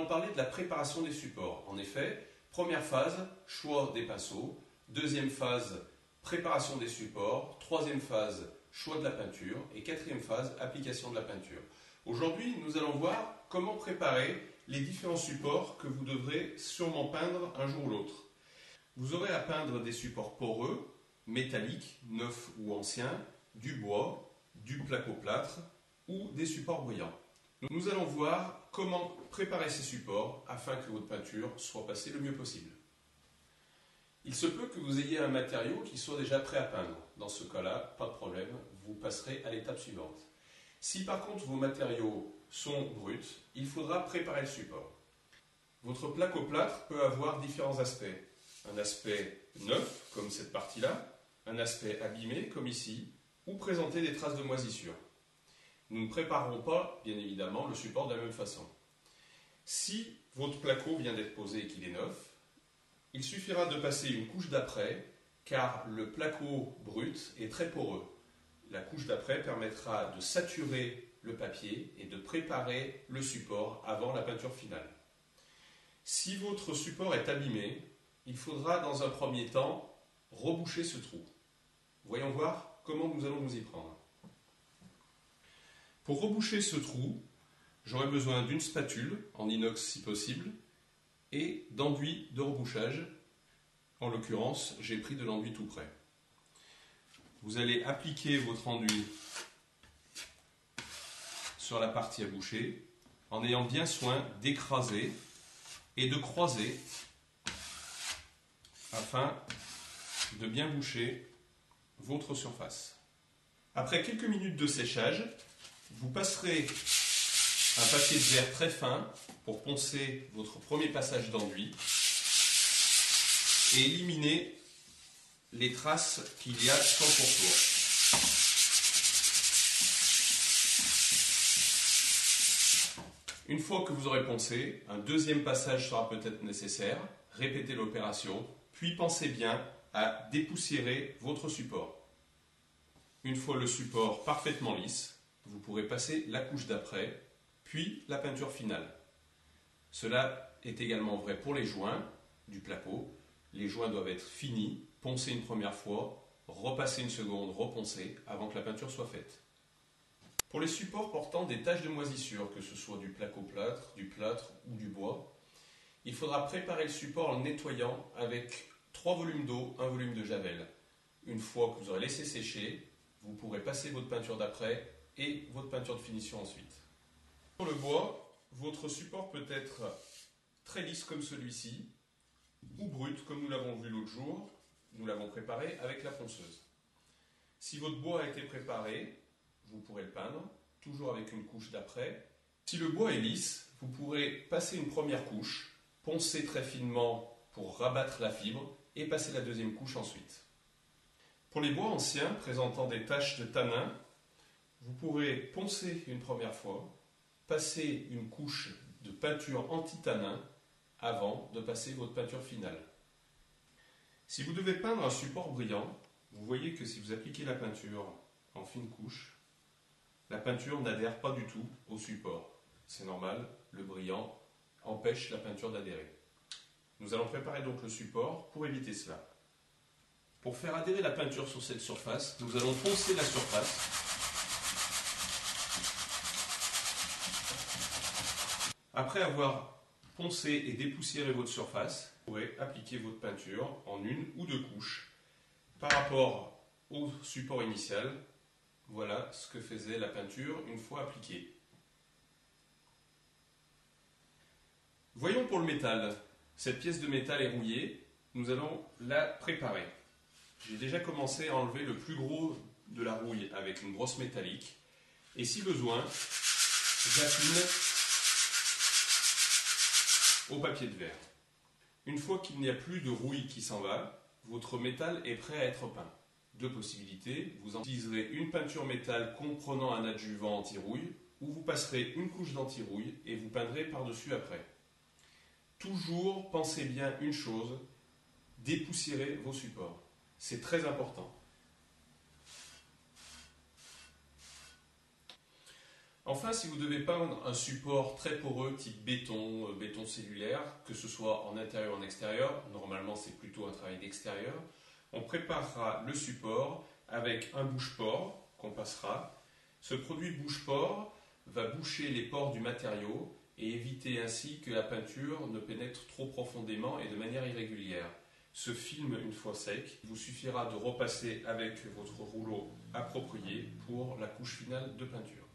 parler de la préparation des supports. En effet, première phase, choix des pinceaux. Deuxième phase, préparation des supports. Troisième phase, choix de la peinture. Et quatrième phase, application de la peinture. Aujourd'hui, nous allons voir comment préparer les différents supports que vous devrez sûrement peindre un jour ou l'autre. Vous aurez à peindre des supports poreux, métalliques, neufs ou anciens, du bois, du placo-plâtre ou des supports brillants. Nous allons voir comment préparer ces supports afin que votre peinture soit passée le mieux possible. Il se peut que vous ayez un matériau qui soit déjà prêt à peindre. Dans ce cas-là, pas de problème, vous passerez à l'étape suivante. Si par contre vos matériaux sont bruts, il faudra préparer le support. Votre placo-plâtre peut avoir différents aspects. Un aspect neuf, comme cette partie-là, un aspect abîmé, comme ici, ou présenter des traces de moisissure. Nous ne préparerons pas, bien évidemment, le support de la même façon. Si votre placo vient d'être posé et qu'il est neuf, il suffira de passer une couche d'après, car le placo brut est très poreux. La couche d'après permettra de saturer le papier et de préparer le support avant la peinture finale. Si votre support est abîmé, il faudra dans un premier temps reboucher ce trou. Voyons voir comment nous allons nous y prendre. Pour reboucher ce trou, j'aurai besoin d'une spatule, en inox si possible, et d'enduit de rebouchage. En l'occurrence, j'ai pris de l'enduit tout prêt. Vous allez appliquer votre enduit sur la partie à boucher, en ayant bien soin d'écraser et de croiser afin de bien boucher votre surface. Après quelques minutes de séchage, vous passerez un papier de verre très fin pour poncer votre premier passage d'enduit et éliminer les traces qu'il y a sur le pourtour. Une fois que vous aurez poncé, un deuxième passage sera peut-être nécessaire. Répétez l'opération, puis pensez bien à dépoussiérer votre support. Une fois le support parfaitement lisse, vous pourrez passer la couche d'après, puis la peinture finale. Cela est également vrai pour les joints du placo. Les joints doivent être finis, poncés une première fois, repasser une seconde, reponcer avant que la peinture soit faite. Pour les supports portant des taches de moisissure, que ce soit du placo-plâtre, du plâtre ou du bois, il faudra préparer le support en le nettoyant avec 3 volumes d'eau, 1 volume de javel. Une fois que vous aurez laissé sécher, vous pourrez passer votre peinture d'après et votre peinture de finition ensuite. Pour le bois, votre support peut être très lisse comme celui-ci, ou brut comme nous l'avons vu l'autre jour, nous l'avons préparé avec la ponceuse. Si votre bois a été préparé, vous pourrez le peindre, toujours avec une couche d'après. Si le bois est lisse, vous pourrez passer une première couche, poncer très finement pour rabattre la fibre et passer la deuxième couche ensuite. Pour les bois anciens présentant des taches de tanin, vous pourrez poncer une première fois, passer une couche de peinture anti-tanin avant de passer votre peinture finale. Si vous devez peindre un support brillant, vous voyez que si vous appliquez la peinture en fine couche, la peinture n'adhère pas du tout au support. C'est normal, le brillant empêche la peinture d'adhérer. Nous allons préparer donc le support pour éviter cela. Pour faire adhérer la peinture sur cette surface, nous allons poncer la surface. Après avoir poncé et dépoussiéré votre surface, vous pourrez appliquer votre peinture en une ou deux couches par rapport au support initial. Voilà ce que faisait la peinture une fois appliquée. Voyons pour le métal. Cette pièce de métal est rouillée. Nous allons la préparer. J'ai déjà commencé à enlever le plus gros de la rouille avec une brosse métallique. Et si besoin, j'affine au papier de verre. Une fois qu'il n'y a plus de rouille qui s'en va, votre métal est prêt à être peint. Deux possibilités, vous utiliserez une peinture métal comprenant un adjuvant anti-rouille ou vous passerez une couche d'anti-rouille et vous peindrez par-dessus après. Toujours pensez bien une chose, dépoussiérez vos supports. C'est très important. Enfin, si vous devez peindre un support très poreux type béton, béton cellulaire, que ce soit en intérieur ou en extérieur, normalement c'est plutôt un travail d'extérieur, on préparera le support avec un bouche-port qu'on passera. Ce produit bouche-port va boucher les pores du matériau et éviter ainsi que la peinture ne pénètre trop profondément et de manière irrégulière. Ce film, une fois sec, il vous suffira de repasser avec votre rouleau approprié pour la couche finale de peinture.